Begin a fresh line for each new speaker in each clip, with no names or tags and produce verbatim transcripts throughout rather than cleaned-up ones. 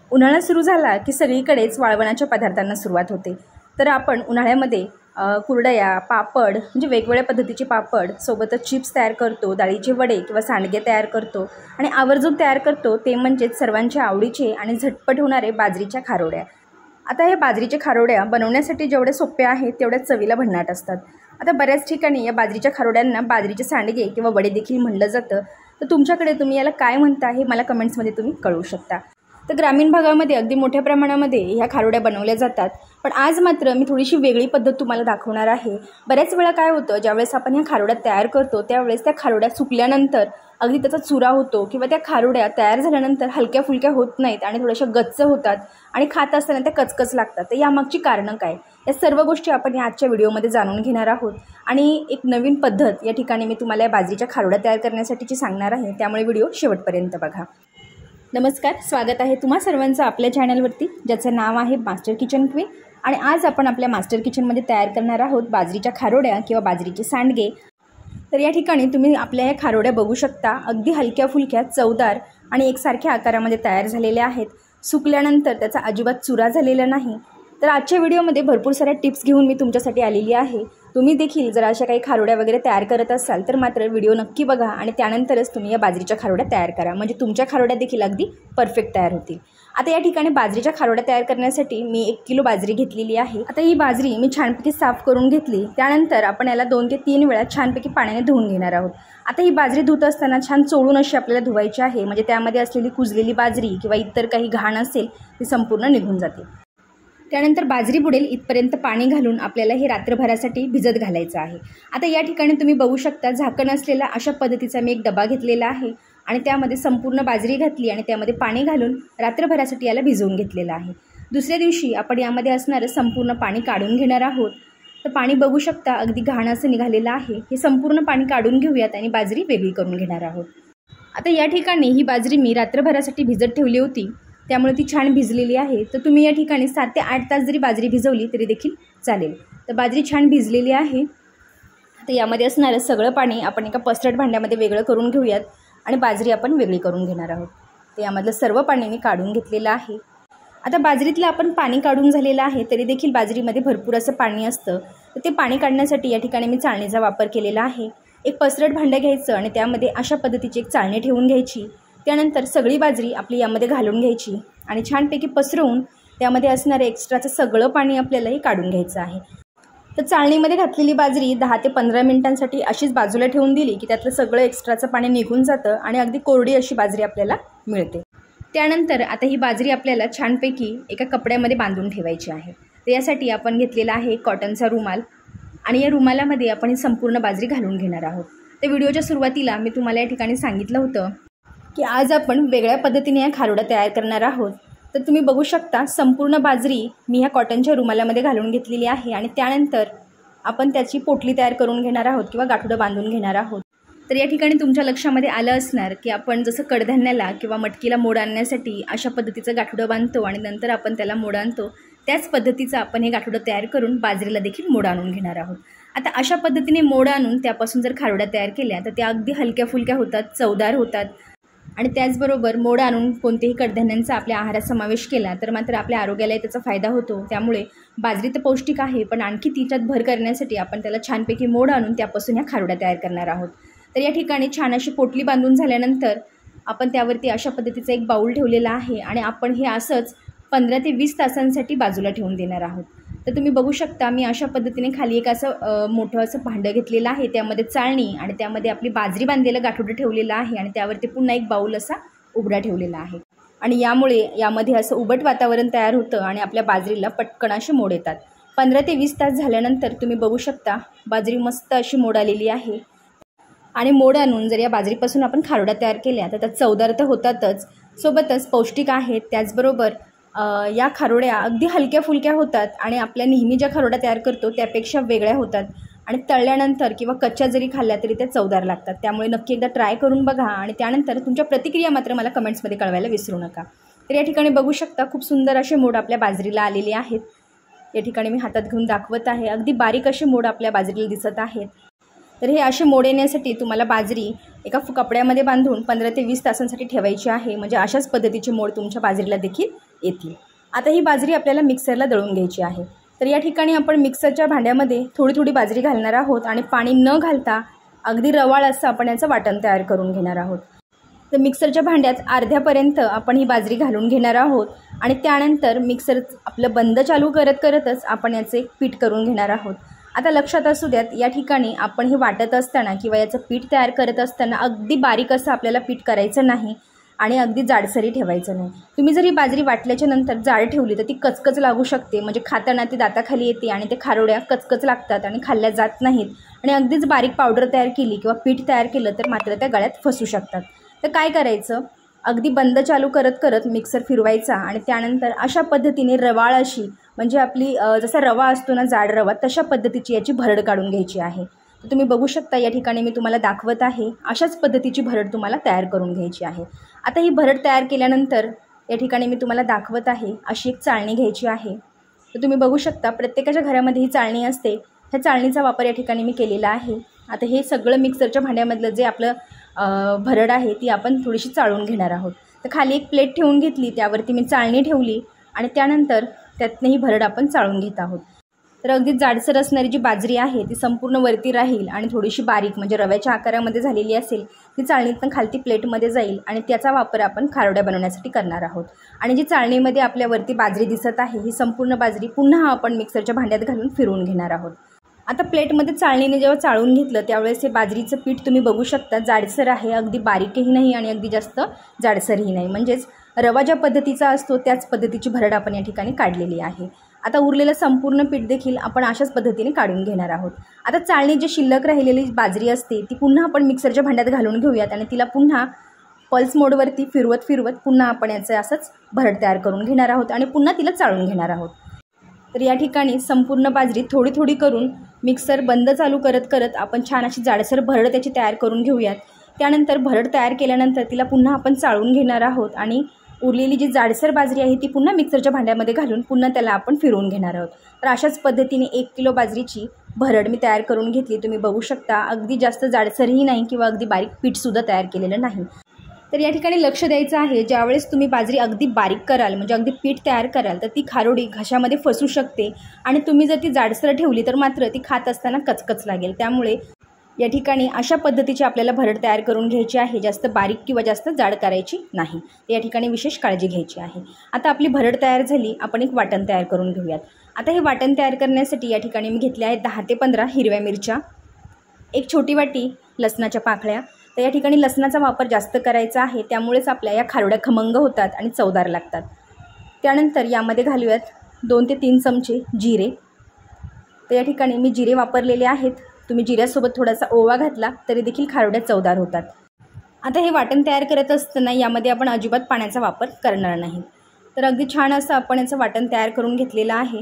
उन्हाळा सुरू झाला की सगळीकडेच वाळवणाच्या पदार्थांना सुरुवात होते। तर आपण उन्हाळ्यामध्ये कुरडया, पापड म्हणजे वेगवेगळ्या पद्धतीचे पापड, सोबतच चिप्स तयार करतो, डाळीचे वडे किंवा सांडगे तयार करतो आणि आवर्जून तयार करतो ते म्हणजेच सर्वांच्या आवडीचे आणि झटपट होणारे बाजरीच्या खारोड्या। आता या बाजरीच्या खारोड्या बनवण्यासाठी जेवढे सोपे आहेत तेवढ्या चवीला भन्नाट असतात। आता बऱ्याच ठिकाणी या बाजरीच्या खारोड्यांना बाजरीचे सांडगे किंवा वडे देखील म्हणलं जातं। तर तुमच्याकडे तुम्ही याला काय म्हणता हे मला कमेंट्समध्ये तुम्ही कळवू शकता। तर ग्रामीण भागामध्ये अगदी मोठ्या प्रमाणामध्ये ह्या खारोड्या बनवल्या जातात, पण आज मात्र मी थोडीशी वेगळी पद्धत तुम्हाला दाखवणार आहे। बऱ्याच वेळा काय होतं, ज्यावेळेस आपण ह्या खारोड्या तयार करतो त्यावेळेस त्या खारोड्या सुकल्यानंतर अगदी त्याचा चुरा होतो किंवा त्या खारोड्या तयार झाल्यानंतर हलक्या फुलक्या होत नाहीत आणि थोड्याशा गच्च होतात आणि खात असताना त्या कचकच लागतात। तर यामागची कारणं काय, या सर्व गोष्टी आपण या आजच्या व्हिडिओमध्ये जाणून घेणार आहोत आणि एक नवीन पद्धत या ठिकाणी मी तुम्हाला या बाजरीच्या खारोड्या तयार करण्यासाठीची सांगणार आहे, त्यामुळे व्हिडिओ शेवटपर्यंत बघा। नमस्कार, स्वागत आहे तुम्हा सर्वांचं आपल्या चॅनलवरती, ज्याचं नाव आहे मास्टर किचन क्वीन। आणि आज आपण आपल्या मास्टर किचनमध्ये तयार करणार आहोत बाजरीच्या खारोड्या किंवा बाजरीचे सांडगे। तर या ठिकाणी तुम्ही आपल्या ह्या खारोड्या बघू शकता, अगदी हलक्या फुलक्या, चवदार आणि एकसारख्या आकारामध्ये तयार झालेल्या आहेत। सुकल्यानंतर त्याचा अजिबात चुरा झालेला नाही। तर आजच्या व्हिडिओमध्ये भरपूर साऱ्या टिप्स घेऊन मी तुमच्यासाठी आलेली आहे। तुम्ही देखील जर अशा काही खारोड्या वगैरे तयार करत असाल तर मात्र व्हिडिओ नक्की बघा आणि त्यानंतरच तुम्ही या बाजरीच्या खारोड्या तयार करा, म्हणजे तुमच्या खारोड्या देखील अगदी परफेक्ट तयार होतील। आता या ठिकाणी बाजरीच्या खारोड्या तयार करण्यासाठी मी एक किलो बाजरी घेतलेली आहे। आता ही बाजरी मी छानपैकी साफ करून घेतली, त्यानंतर आपण याला दोन ते तीन वेळा छानपैकी पाण्याने धुवून घेणार आहोत। आता ही बाजरी धुत असताना छान चोळून अशी आपल्याला धुवायची आहे, म्हणजे त्यामध्ये असलेली कुजलेली बाजरी किंवा इतर काही घाण असेल ती संपूर्ण निघून जाते। त्यानंतर बाजरी बुडेल इथपर्यंत पाणी घालून आपल्याला हे रात्रभरासाठी भिजत घालायचं आहे। आता या ठिकाणी तुम्ही बघू शकता, झाकण असलेला अशा पद्धतीचा मी एक डबा घेतलेला आहे आणि त्यामध्ये संपूर्ण बाजरी घातली आणि त्यामध्ये पाणी घालून रात्रभरासाठी याला भिजवून घेतलेलं आहे। दुसऱ्या दिवशी आपण यामध्ये असणारं संपूर्ण पाणी काढून घेणार आहोत। तर पाणी बघू शकता, अगदी घाण असं निघालेलं आहे। हे संपूर्ण पाणी काढून घेऊयात आणि बाजरी वेगळी करून घेणार आहोत। आता या ठिकाणी ही बाजरी मी रात्रभरासाठी भिजत ठेवली होती, त्यामुळे ती छान भिजलेली आहे। तर तुम्ही या ठिकाणी सात ते आठ तास जरी बाजरी भिजवली तरी देखील चालेल। तर बाजरी छान भिजलेली आहे। तर यामध्ये असणारं सगळं पाणी आपण एका पसरट भांड्यामध्ये वेगळं करून घेऊयात आणि बाजरी आपण वेगळी करून घेणार आहोत। तर यामधलं सर्व पाणी मी काढून घेतलेलं आहे। आता बाजरीतलं आपण पाणी काढून झालेलं आहे, तरी देखील बाजरीमध्ये भरपूर असं पाणी असतं। तर ते पाणी काढण्यासाठी या ठिकाणी मी चाळणीचा वापर केलेला आहे। एक पसरट भांडं घ्यायचं आणि त्यामध्ये अशा पद्धतीची एक चाळणी ठेवून घ्यायची। त्यानंतर सगळी बाजरी आपली यामध्ये घालून घ्यायची आणि छानपैकी पसरवून त्यामध्ये असणारं एक्स्ट्राचं सगळं पाणी आपल्यालाही काढून घ्यायचं आहे। तर चाळणीमध्ये घातलेली बाजरी दहा ते पंधरा मिनिटांसाठी अशीच बाजूला ठेवून दिली की त्यातलं सगळं एक्स्ट्राचं पाणी निघून जातं आणि अगदी कोरडी अशी बाजरी आपल्याला मिळते। त्यानंतर आता ही बाजरी आपल्याला छानपैकी एका कपड्यामध्ये बांधून ठेवायची आहे। तर यासाठी आपण घेतलेला आहे कॉटनचा रुमाल आणि या रुमालामध्ये आपण ही संपूर्ण बाजरी घालून घेणार आहोत। तर व्हिडिओच्या सुरुवातीला मी तुम्हाला या ठिकाणी सांगितलं होतं की आज आपण वेगळ्या पद्धतीने या खारोड्या तयार करणार आहोत। तर तुम्ही बघू शकता, संपूर्ण बाजरी मी ह्या कॉटनच्या रुमालामध्ये घालून घेतलेली आहे आणि त्यानंतर आपण त्याची पोटली तयार करून घेणार आहोत किंवा गाठोडं बांधून घेणार आहोत। तर या ठिकाणी तुमच्या लक्षामध्ये आलं असणार की आपण जसं कडधान्याला किंवा मटकीला मोड आणण्यासाठी अशा पद्धतीचं गाठोडं बांधतो आणि नंतर आपण त्याला मोड आणतो, त्याच पद्धतीचं आपण हे गाठोडं तयार करून बाजरीला देखील मोड आणून घेणार आहोत। आता अशा पद्धतीने मोड आणून त्यापासून जर खारोड्या तयार केल्या तर त्या अगदी हलक्या फुलक्या होतात, चवदार होतात आणि त्याचबरोबर मोड आणून कोणतेही कडधान्यांचा आपल्या आहारात समावेश केला तर मात्र आपल्या आरोग्यालाही त्याचा फायदा होतो। त्यामुळे बाजरी तर पौष्टिक आहे, पण आणखी तिच्यात भर करण्यासाठी आपण त्याला छानपैकी मोड आणून त्यापासून ह्या खारोड्या तयार करणार आहोत। तर या ठिकाणी छान अशी पोटली बांधून झाल्यानंतर आपण त्यावरती अशा पद्धतीचा एक बाऊल ठेवलेला आहे आणि आपण हे असंच पंधरा ते वीस तासांसाठी बाजूला ठेवून देणार आहोत। तर तुम्ही बघू शकता, मी अशा पद्धतीने खाली एक असं मोठं असं भांडं घेतलेलं आहे, त्यामध्ये चाळणी आणि त्यामध्ये आपली बाजरी बांधलेलं गाठोडं ठेवलेलं आहे आणि त्यावरती पुन्हा एक बाऊल असा उघडा ठेवलेला आहे आणि यामुळे यामध्ये असं उबट वातावरण तयार होतं आणि आपल्या बाजरीला पटकन असे मोड येतात। पंधरा ते वीस तास झाल्यानंतर तुम्ही बघू शकता, बाजरी मस्त अशी मोड आलेली आहे आणि मोड आणून जर या बाजरीपासून आपण खारोड्या तयार केल्या तर त्यात चवदार तर होतातच, सोबतच पौष्टिक आहेत। त्याचबरोबर या खारोड्या अगदी हलक्या फुलक्या होतात आणि आपल्या नेहमी ज्या खारोड्या तयार करतो त्यापेक्षा वेगळ्या होतात आणि तळल्यानंतर किंवा कच्च्या जरी खाल्ल्या तरी त्या चवदार लागतात। त्यामुळे नक्की एकदा ट्राय करून बघा आणि त्यानंतर तुमच्या प्रतिक्रिया मात्र मला कमेंट्समध्ये कळवायला विसरू नका। तर या ठिकाणी बघू शकता, खूप सुंदर असे मोड आपल्या बाजरीला आलेले आहेत। या ठिकाणी मी हातात घेऊन दाखवत आहे, अगदी बारीक असे मोड आपल्या बाजरीला दिसत आहेत। तर हे असे मोड येण्यासाठी तुम्हाला बाजरी एका कपड्यामध्ये बांधून पंधरा ते वीस तासांसाठी ठेवायची आहे, म्हणजे अशाच पद्धतीचे मोड तुमच्या बाजरीला देखील येतील. आता ही बाजरी आपल्याला मिक्सरला दळून घ्यायची आहे. तर या ठिकाणी आपण मिक्सरच्या भांड्यामध्ये थोडी थोडी बाजरी घालणार आहोत आणि पाणी न घालता अगदी रवाळ असं आपण याचं वाटण तयार करून घेणार आहोत. तर मिक्सरच्या भांड्यात अर्ध्यापर्यंत आपण ही बाजरी घालून घेणार आहोत आणि त्यानंतर मिक्सर आपलं बंद चालू करत करतच आपण याचे पीठ करून घेणार आहोत. आता लक्षात असू द्यात, या ठिकाणी आपण हे वाटत असताना किंवा याचं पीठ तयार करत असताना अगदी बारीक असं आपल्याला पीठ करायचं नाही आणि अगदी जाडसरी ठेवायचं नाही. तुम्ही जर ही बाजरी वाटल्याच्या नंतर जाड ठेवली तर ती कचकच लागू शकते, म्हणजे खाताना ती दाताखाली येते आणि ते खारोड्या कचकच लागतात आणि खाल्ल्या जात नाहीत. आणि अगदीच बारीक पावडर तयार केली किंवा पीठ तयार केलं तर मात्र त्या गळ्यात फसू शकतात. तर काय करायचं, अगदी बंद चालू करत करत मिक्सर फिरवायचा आणि त्यानंतर अशा पद्धतीने रवाळ अशी, म्हणजे आपली जसा रवा असतो ना जाड रवा, तशा पद्धतीची याची भरड काढून घ्यायची आहे. तर तुम्ही बघू शकता या ठिकाणी मी तुम्हाला दाखवत आहे, अशाच पद्धतीची भरड तुम्हाला तयार करून घ्यायची आहे. आता ही भरड तयार केल्यानंतर या ठिकाणी मी तुम्हाला दाखवत आहे अशी एक चाळणी घ्यायची आहे. तर तुम्ही बघू शकता प्रत्येकाच्या घरामध्ये ही चाळणी असते. ह्या चाळणीचा वापर या ठिकाणी मी केलेला आहे. आता हे सगळं मिक्सरच्या भांड्यामधलं जे आपलं भरड आहे ती आपण थोडीशी चाळून घेणार आहोत. तर खाली एक प्लेट ठेवून घेतली, त्यावरती मी चाळणी ठेवली आणि त्यानंतर त्यातनं ही भरड आपण चाळून घेत आहोत. तर अगदी जाडसर असणारी जी बाजरी आहे ती संपूर्ण वरती राहील आणि थोडीशी बारीक म्हणजे रव्याच्या आकारामध्ये झालेली असेल ती चाळणीतनं खालती प्लेटमध्ये जाईल आणि त्याचा वापर आपण खारोड्या बनवण्यासाठी करणार आहोत. आणि जी चाळणीमध्ये आपल्यावरती बाजरी दिसत आहे ही संपूर्ण बाजरी पुन्हा आपण मिक्सरच्या भांड्यात घालून फिरवून घेणार आहोत. आता प्लेटमध्ये चाळणीने जेव्हा चाळून घेतलं त्यावेळेस हे बाजरीचं पीठ तुम्ही बघू शकता जाडसर आहे, अगदी बारीकही नाही आणि अगदी जास्त जाडसरही नाही, म्हणजेच रवा ज्या पद्धतीचा असतो त्याच पद्धतीची भरड आपण या ठिकाणी काढलेली आहे. आता उरलेलं संपूर्ण पीठ देखील आपण अशाच पद्धतीने काढून घेणार आहोत. आता चाळणी जी शिल्लक राहिलेली बाजरी असते ती पुन्हा आपण मिक्सरच्या भांड्यात घालून घेऊयात आणि तिला पुन्हा पल्स मोडवरती फिरवत फिरवत पुन्हा आपण याचं असंच भरड तयार करून घेणार आहोत आणि पुन्हा तिला चाळून घेणार आहोत. तर या ठिकाणी संपूर्ण बाजरी थोडी थोडी करून मिक्सर बंद चालू करत करत आपण छान अशी जाडसर भरड त्याची तयार करून घेऊयात. त्यानंतर भरड तयार केल्यानंतर तिला पुन्हा आपण चाळून घेणार आहोत आणि उरलेली जी जाडसर बाजरी आहे ती पुन्हा मिक्सरच्या भांड्यामध्ये घालून पुन्हा त्याला आपण फिरवून घेणार आहोत. तर अशाच पद्धतीने एक किलो बाजरीची भरड मी तयार करून घेतली. तुम्ही बघू शकता अगदी जास्त जाडसरही नाही किंवा अगदी बारीक पीठसुद्धा तयार केलेलं नाही. तर या ठिकाणी लक्ष द्यायचं आहे, ज्यावेळेस तुम्ही बाजरी अगदी बारीक कराल म्हणजे अगदी पीठ तयार कराल तर ती खारोडी घशामध्ये फसू शकते आणि तुम्ही जर ती जाडसर ठेवली तर मात्र ती खात असताना कचकच लागेल. त्यामुळे या ठिकाणी अशा पद्धतीची आपल्याला भरड तयार करून घ्यायची आहे, जास्त बारीक किंवा जास्त जाड करायची नाही. या ठिकाणी विशेष काळजी घ्यायची आहे. आता आपली भरड तयार झाली, आपण एक वाटण तयार करून घेऊयात. आता हे वाटण तयार करण्यासाठी या ठिकाणी मी घेतले आहेत दहा ते पंधरा हिरव्या मिरच्या, एक छोटी वाटी लसणाच्या पाकळ्या. तर या ठिकाणी लसणाचा वापर जास्त करायचा आहे, त्यामुळेच आपल्या या खारोड्या खमंग होतात आणि चवदार लागतात. त्यानंतर यामध्ये घालूयात दोन ते तीन चमचे जिरे. तर या ठिकाणी मी जिरे वापरलेले आहेत. तुम्ही जिऱ्यासोबत थोडासा ओवा घातला तरी देखील खारोड्या चवदार होतात. आता हे वाटण तयार करत असताना यामध्ये आपण अजिबात पाण्याचा वापर करणार नाही. तर अगदी छान असं आपण याचं वाटण तयार करून घेतलेलं आहे.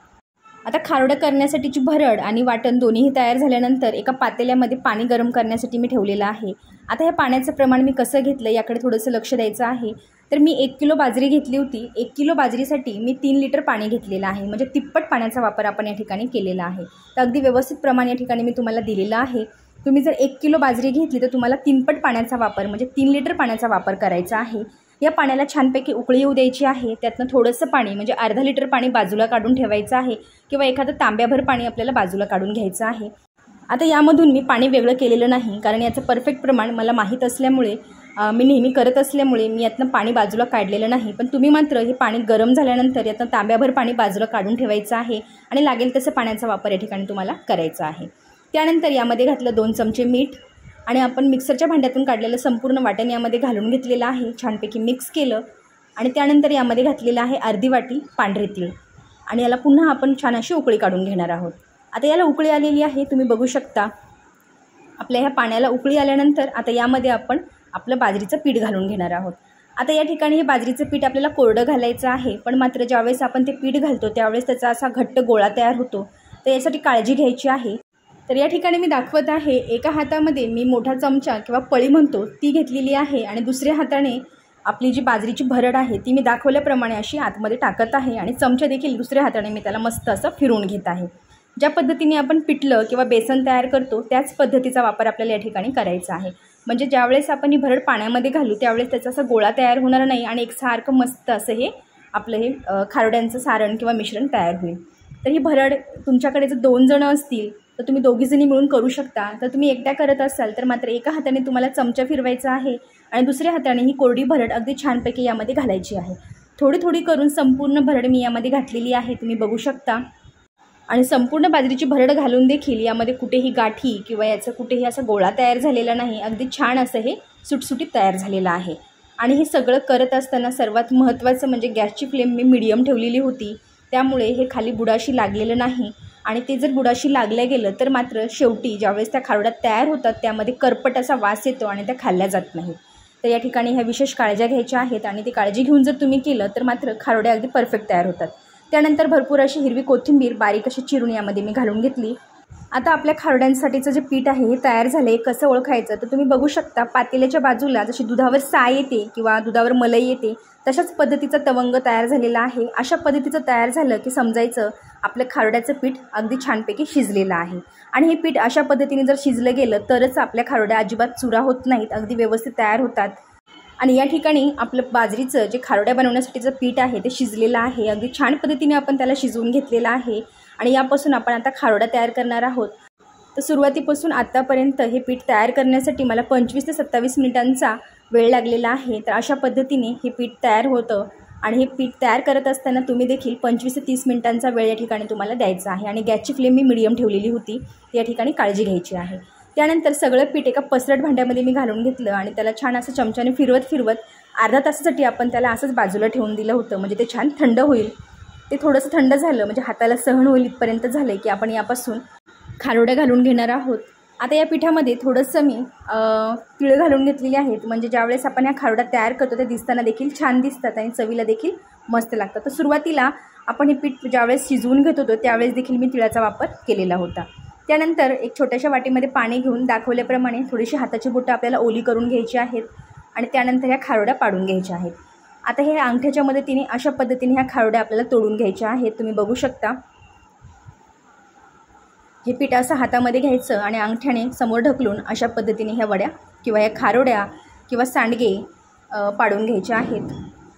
आता खारोड्या करण्यासाठीची भरड आणि वाटण दोन्हीही तयार झाल्यानंतर एका पातेल्यामध्ये पाणी गरम करण्यासाठी मी ठेवलेलं आहे. आता हे पाण्याचं प्रमाण मी कसं घेतलं याकडे थोडंसं लक्ष द्यायचं आहे. तर मी एक किलो बाजरी घेतली होती. एक किलो बाजरीसाठी मी तीन लिटर पाणी घेतलेलं आहे, म्हणजे तिप्पट पाण्याचा वापर आपण या ठिकाणी केलेला आहे. तर अगदी व्यवस्थित प्रमाण या ठिकाणी मी तुम्हाला दिलेलं आहे. तुम्ही जर एक किलो बाजरी घेतली तर तुम्हाला तीनपट पाण्याचा वापर म्हणजे तीन लिटर पाण्याचा वापर करायचा आहे. या पाण्याला छानपैकी उकळी येऊ द्यायची आहे. त्यातनं थोडंसं पाणी म्हणजे अर्धा लिटर पाणी बाजूला काढून ठेवायचं आहे किंवा एखादं तांब्याभर पाणी आपल्याला बाजूला काढून घ्यायचं आहे. आता यामधून मी पाणी वेगळं केलेलं नाही, कारण याचं परफेक्ट प्रमाण मला माहीत असल्यामुळे मी नेहमी करत असल्यामुळे मी यातनं पाणी बाजूला काढलेलं नाही. पण तुम्ही मात्र हे पाणी गरम झाल्यानंतर यातनं तांब्याभर पाणी बाजूला काढून ठेवायचं आहे आणि लागेल तसं पाण्याचा वापर या ठिकाणी तुम्हाला करायचा आहे. त्यानंतर यामध्ये घातलं दोन चमचे मीठ आणि आपण मिक्सरच्या भांड्यातून काढलेलं संपूर्ण वाटण यामध्ये घालून घेतलेलं आहे. छानपैकी मिक्स केलं आणि त्यानंतर यामध्ये घातलेलं आहे अर्धी वाटी पांढरे तीळ आणि याला पुन्हा आपण छान अशी उकळी काढून घेणार आहोत. आता याला उकळी आलेली आहे, तुम्ही बघू शकता. आपल्या ह्या पाण्याला उकळी आल्यानंतर आता यामध्ये आपण आपलं बाजरीचं पीठ घालून घेणार आहोत. आता या ठिकाणी हे बाजरीचं पीठ आपल्याला कोरडं घालायचं आहे, पण मात्र ज्यावेळेस आपण ते पीठ घालतो त्यावेळेस त्याचा असा घट्ट गोळा तयार होतो. तर यासाठी काळजी घ्यायची आहे. तर या ठिकाणी मी दाखवत आहे, एका हातामध्ये मी मोठा चमचा किंवा पळी म्हणतो ती घेतलेली आहे आणि दुसऱ्या हाताने आपली जी बाजरीची भरड आहे ती मी दाखवल्याप्रमाणे अशी आतमध्ये टाकत आहे आणि चमचा देखील दुसऱ्या हाताने मी त्याला मस्त असं फिरवून घेत आहे. ज्या पद्धतीने आपण पिठलं किंवा बेसन तयार करतो त्याच पद्धतीचा वापर आपल्याला या ठिकाणी करायचा आहे. म्हणजे ज्यावेळेस आपण ही भरड पाण्यामध्ये घालू त्यावेळेस त्याचा असा गोळा तयार होणार नाही आणि एकसारखं मस्त असं हे आपलं हे खारोड्यांचं सारण किंवा मिश्रण तयार होईल. तर ही भरड तुमच्याकडे जर दोन जणं असतील तर तुम्ही दोघीजणी मिळून करू शकता. तर तुम्ही एकट्या करत असाल तर मात्र एका हाताने तुम्हाला चमचा फिरवायचा आहे आणि दुसऱ्या हाताने ही कोरडी भरड अगदी छानपैकी यामध्ये घालायची आहे. थोडी थोडी करून संपूर्ण भरड मी यामध्ये घातलेली आहे, तुम्ही बघू शकता. आणि संपूर्ण बाजरीची भरड घालून देखील यामध्ये कुठेही गाठी किंवा याचं कुठेही असा गोळा तयार झालेला नाही. अगदी छान असं हे सुटसुटीत तयार झालेलं आहे. आणि हे सगळं करत असताना सर्वात महत्त्वाचं म्हणजे गॅसची फ्लेम मी मीडियम ठेवलेली होती, त्यामुळे हे खाली बुडाशी लागलेलं नाही. आणि ते जर बुडाशी लागलं गेलं तर मात्र शेवटी ज्यावेळेस त्या खारोड्या तयार होतात त्यामध्ये करपट असा वास येतो आणि त्या खाल्ल्या जात नाहीत. तर या ठिकाणी ह्या विशेष काळज्या घ्यायच्या आहेत आणि ती काळजी घेऊन जर तुम्ही केलं तर मात्र खारोड्या अगदी परफेक्ट तयार होतात. त्यानंतर भरपूर अशी हिरवी कोथिंबीर बारीक अशी चिरून यामध्ये मी घालून घेतली. आता आपल्या खारोड्यांसाठीचं जे पीठ आहे हे तयार झाले. कसं ओळखायचं तर तुम्ही बघू शकता, पातेल्याच्या बाजूला जशी दुधावर साय येते किंवा दुधावर मलाई येते तशाच पद्धतीचा तवंग तयार झालेला आहे. अशा पद्धतीचं तयार झालं की समजायचं आपलं खारोड्याचं पीठ अगदी छानपैकी शिजलेलं आहे. आणि हे पीठ अशा पद्धतीने जर शिजलं गेलं तरच आपल्या खारोड्या अजिबात चुरा होत नाहीत, अगदी व्यवस्थित तयार होतात. आणि या ठिकाणी आपलं बाजरीचं जे खारोड्या बनवण्यासाठीचं पीठ आहे ते शिजलेलं आहे. अगदी छान पद्धतीने आपण त्याला शिजवून घेतलेलं आहे. आणि यापासून आपण आता खारोड्या तयार करणार आहोत. तर सुरुवातीपासून आत्तापर्यंत हे पीठ तयार करण्यासाठी मला पंचवीस ते सत्तावीस मिनिटांचा वेळ लागलेला आहे. तर अशा पद्धतीने हे पीठ तयार होतं. आणि हे पीठ तयार करत असताना तुम्ही देखील पंचवीस ते तीस मिनिटांचा वेळ या ठिकाणी तुम्हाला द्यायचा आहे. आणि गॅसची फ्लेम मी मीडियम ठेवलेली होती, या ठिकाणी काळजी घ्यायची आहे. त्यानंतर सगळं पीठ एका पसरट भांड्यामध्ये मी घालून घेतलं आणि त्याला छान असं चमच्याने फिरवत फिरवत अर्धा तासासाठी आपण त्याला असंच बाजूला ठेवून दिलं होतं, म्हणजे ते छान थंड होईल. ते थोडंसं थंड झालं म्हणजे हाताला सहन होईल इथपर्यंत झालं की आपण यापासून खारोड्या घालून घेणार आहोत. आता या पिठामध्ये थोडंसं मी तिळ घालून घेतलेली आहेत, म्हणजे ज्यावेळेस आपण या खारोड्या तयार करतो ते दिसताना देखील छान दिसतात आणि चवीला देखील मस्त लागतात. तर सुरुवातीला आपण हे पीठ ज्यावेळेस शिजवून घेत होतो त्यावेळेस देखील मी तिळाचा वापर केलेला होता. त्यानंतर एक छोट्याशा वाटीमध्ये पाणी घेऊन दाखवल्याप्रमाणे थोडीशी हाताची बोटं आपल्याला ओली करून घ्यायची आहेत आणि त्यानंतर ह्या खारोड्या पाडून घ्यायच्या आहेत. आता हे अंगठ्याच्या मदतीने अशा पद्धतीने ह्या खारोड्या आपल्याला तोडून घ्यायच्या आहेत, तुम्ही बघू शकता. हे पीठ असं हातामध्ये घ्यायचं आणि अंगठ्याने समोर ढकलून अशा पद्धतीने ह्या वड्या किंवा ह्या खारोड्या किंवा सांडगे पाडून घ्यायचे आहेत.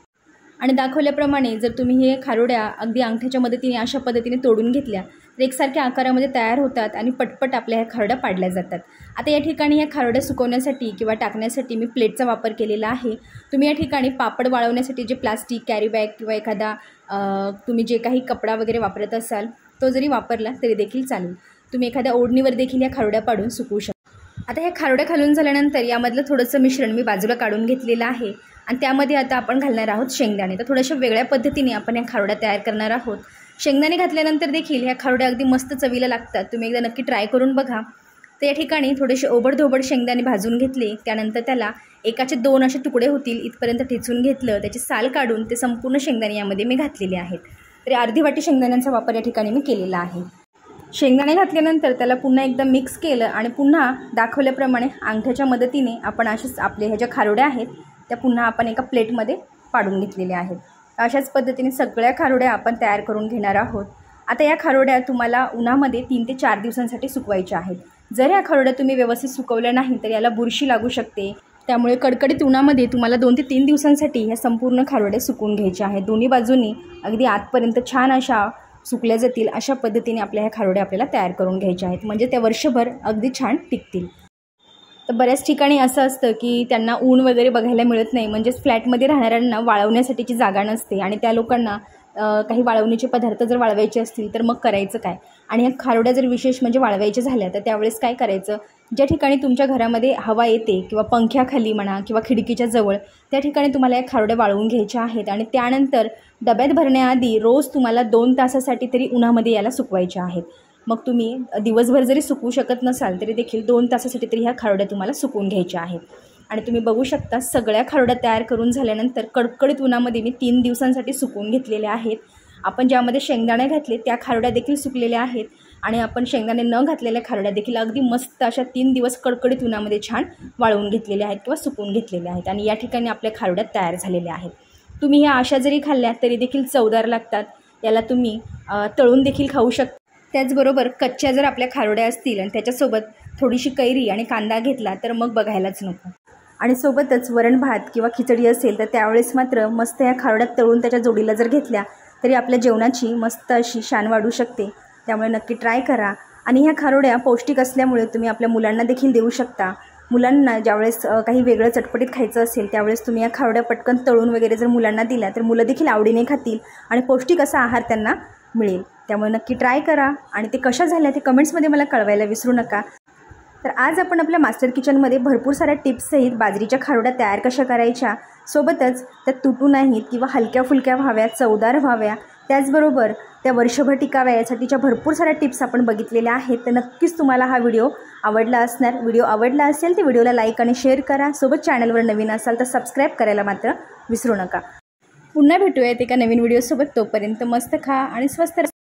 आणि दाखवल्याप्रमाणे जर तुम्ही हे खारोड्या अगदी अंगठ्याच्या मदतीने अशा पद्धतीने तोडून घेतल्या तर एकसारख्या आकारामध्ये तयार होतात आणि पटपट आपल्या ह्या खारोड्या पाडल्या जातात. आता या ठिकाणी ह्या खारोड्या सुकवण्यासाठी किंवा टाकण्यासाठी मी प्लेटचा वापर केलेला आहे. तुम्ही या ठिकाणी पापड वाळवण्यासाठी जे प्लास्टिक कॅरी बॅग किंवा एखादा तुम्ही जे काही कपडा वगैरे वापरत असाल तो जरी वापरला तरी देखील चालेल. तुम्ही एखाद्या ओढणीवर देखील या खारोड्या पाडून सुकवू शकता. आता ह्या खारोड्या घालून झाल्यानंतर यामधलं थोडंसं मिश्रण मी बाजूला काढून घेतलेलं आहे आणि त्यामध्ये आता आपण घालणार आहोत शेंगदाणे. तर थोड्याशा वेगळ्या पद्धतीने आपण ह्या खारोड्या तयार करणार आहोत. शेंगदाणे घातल्यानंतर देखील ह्या खारोड्या अगदी मस्त चवीला लागतात, तुम्ही एकदा नक्की ट्राय करून बघा. तर या ठिकाणी थोडेसे ओबडधोबड शेंगदाणे भाजून घेतले, त्यानंतर त्याला एकाचे दोन असे तुकडे होतील इथपर्यंत ठेचून घेतलं, त्याची साल काढून ते संपूर्ण शेंगदाणे यामध्ये मी घातलेले आहेत. तर अर्धी वाटी शेंगदाण्यांचा वापर या ठिकाणी मी केलेला आहे. शेंगदाणे घातल्यानंतर त्याला पुन्हा एकदा मिक्स केलं आणि पुन्हा दाखवल्याप्रमाणे अंगठ्याच्या मदतीने आपण अशाच आपल्या ह्या ज्या खारोड्या आहेत त्या पुन्हा आपण एका प्लेटमध्ये पाडून घेतलेल्या आहेत. अशाच पद्धतीने सगळ्या खारोड्या आपण तयार करून घेणार आहोत. आता या खारोड्या तुम्हाला उन्हामध्ये तीन ते चार दिवसांसाठी सुकवायच्या आहेत. जर या खारोड्या तुम्ही व्यवस्थित सुकवल्या नाही तर याला बुरशी लागू शकते, त्यामुळे कडकडीत उन्हामध्ये तुम्हाला दोन ते तीन दिवसांसाठी ह्या संपूर्ण खारोड्या सुकवून घ्यायच्या आहेत. दोन्ही बाजूंनी अगदी आतपर्यंत छान अशा सुकल्या जातील अशा पद्धतीने आपल्या ह्या खारोड्या आपल्याला तयार करून घ्यायच्या आहेत, म्हणजे त्या वर्षभर अगदी छान टिकतील. तर बऱ्याच ठिकाणी असं असतं की त्यांना ऊन वगैरे बघायला मिळत नाही, म्हणजेच फ्लॅटमध्ये राहणाऱ्यांना वाळवण्यासाठीची जागा नसते आणि त्या लोकांना काही वाळवणीचे पदार्थ जर वाळवायचे असतील तर मग करायचं काय. आणि ह्या खारोड्या जर विशेष म्हणजे वाळवायच्या झाल्या तर त्यावेळेस काय करायचं, ज्या ठिकाणी तुमच्या घरामध्ये हवा येते किंवा पंख्याखाली म्हणा किंवा खिडकीच्या जवळ त्या ठिकाणी तुम्हाला या खारोड्या वाळवून घ्यायच्या आहेत. आणि त्यानंतर डब्यात भरण्याआधी रोज तुम्हाला दोन तासासाठी तरी उन्हामध्ये याला सुकवायच्या आहेत. मग तुम्ही दिवसभर जरी सुकवू शकत नसाल तरी देखील दोन तासासाठी तरी ह्या खारोड्या तुम्हाला सुकवून घ्यायच्या आहेत. आणि तुम्ही बघू शकता सगळ्या खारोड्या तयार करून झाल्यानंतर कडकडीत उन्हामध्ये मी तीन दिवसांसाठी सुकवून घेतलेल्या आहेत. आपण ज्यामध्ये शेंगदाणे घातले त्या खारोड्या देखील सुकलेल्या आहेत आणि आपण शेंगदाणे न घातलेल्या खारोड्या देखील अगदी मस्त अशा तीन दिवस कडकडीत उन्हामध्ये छान वाळवून घेतलेल्या आहेत किंवा सुकवून घेतलेल्या आहेत. आणि या ठिकाणी आपल्या खारोड्या तयार झालेल्या आहेत. तुम्ही ह्या अशा जरी खाल्ल्या तरी देखील चवदार लागतात. याला तुम्ही तळून देखील खाऊ शकता. त्याचबरोबर कच्च्या जर आपल्या खारोड्या असतील आणि त्याच्यासोबत थोडीशी कैरी आणि कांदा घेतला तर मग बघायलाच नको. आणि सोबतच वरण भात किंवा खिचडी असेल तर त्यावेळेस मात्र मस्त या खारोड्यात तळून त्याच्या जोडीला जर घेतल्या तरी आपल्या जेवणाची मस्त अशी शान वाढू शकते। त्यामुळे नक्की ट्राय करा। आणि ह्या खारोड्या पौष्टिक असल्यामुळे तुम्ही आपल्या मुलांना देखील देऊ शकता। मुलांना ज्यावेळेस काही वेगळं चटपटीत खायचं असेल त्यावेळेस तुम्ही या खारोड्या पटकन तळून वगैरे जर मुलांना दिल्या तर मुलं देखील आवडीने खातील आणि पौष्टिक असा आहार त्यांना मिळेल। त्यामुळे नक्की ट्राय करा आणि ते कशा झाल्या ते कमेंट्समध्ये मला कळवायला विसरू नका। तर आज आपण आपल्या मास्टर किचनमध्ये भरपूर साऱ्या टिप्ससहित बाजरीच्या खारोड्या तयार कशा करायच्या, सोबतच त्या तुटू नाहीत किंवा हलक्या फुलक्या व्हाव्या, चवदार व्हाव्या, त्याचबरोबर त्या वर्षभर टिकाव्या यासाठीच्या भरपूर साऱ्या टिप्स आपण बघितलेल्या आहेत। तर नक्कीच तुम्हाला हा व्हिडिओ आवडला असणार। व्हिडिओ आवडला असेल तर व्हिडिओला लाईक आणि शेअर करा। सोबत चॅनलवर नवीन असाल तर सबस्क्राईब करायला मात्र विसरू नका। पुन्हा भेटूयात एका नवीन व्हिडिओसोबत। तोपर्यंत मस्त खा आणि स्वस्त